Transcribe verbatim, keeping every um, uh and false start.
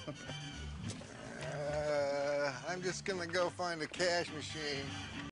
uh, I'm just gonna go find a cash machine.